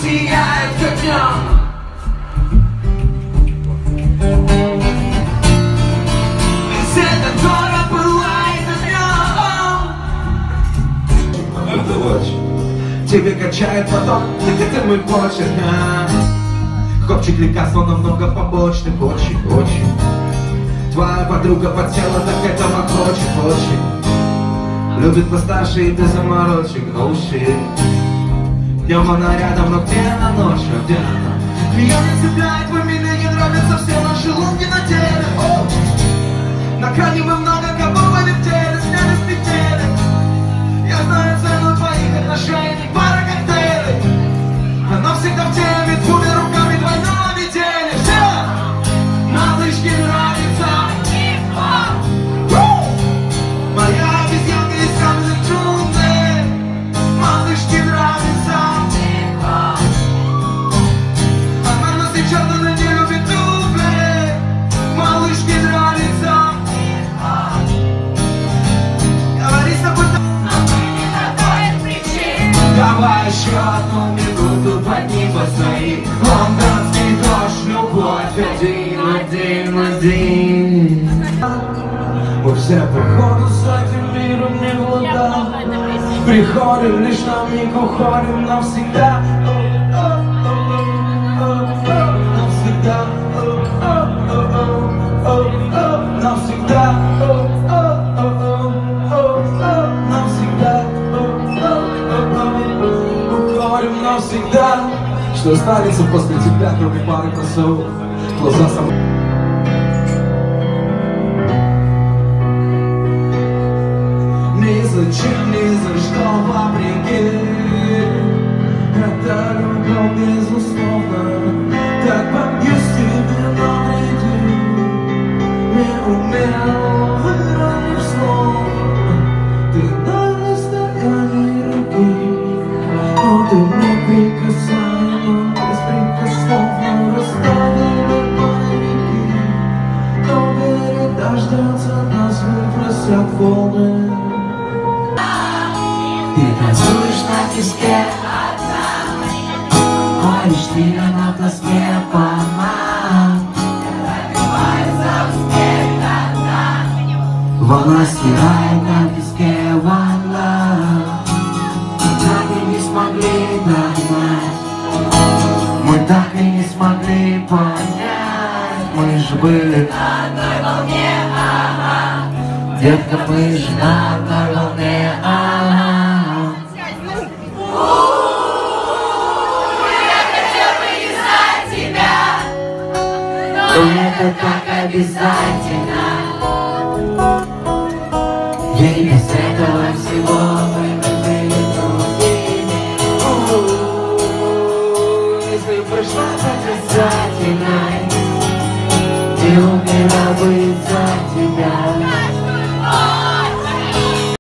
сияет как днем. Этот город пылает огнем. Тебе качает потом, ты хотя мой почерк, Копчик лекарства, но много побочных, очень. Твоя подруга подсела, так этого хочет очень. Любит постарше и без заморочек, oh shit. Днем она рядом, но где она ночью, где она? Меня не цепляет, в мире не нравятся все наши лунки на теле, На кране мы много кого повертели, сняли с петели. Я знаю цену твоих отношений, пара коктейлей. Она всегда в теме, двумя руками двойного видели. Все, малышке нравится. Моя обезьянка из каменных джунглей. Малышке нравится. Она нас сейчас не любит дублей. Малышке нравится. Говори с тобой. Давай еще одну минуту под ним постои. Лондонский дождь, любовь, один. Мы все походу с этим миром не владаем. Приходим лишь на миг, уходим навсегда. Навсегда. Навсегда. Навсегда. Что останется после тебя, кроме пары кроссовок? Глаза самые. Ни зачем, ни за что вопреки. Это любовь безусловно. Так побьюсь тебе на реки. Не умел выровнять слов. Ты на расстоянии руки. Но ты мне прикасаемо, беспрекословно расставили маленькие. Но берег дождется нас, выпросят волны. Ты танцуешь на песке, молишь тебя на тоске помад. Волна стирает на песке one love. Мы так и не смогли понять. Мы же были на одной волне, Детка, мы же на одной волне, Я хотел бы не знать тебя, но это так обязательно.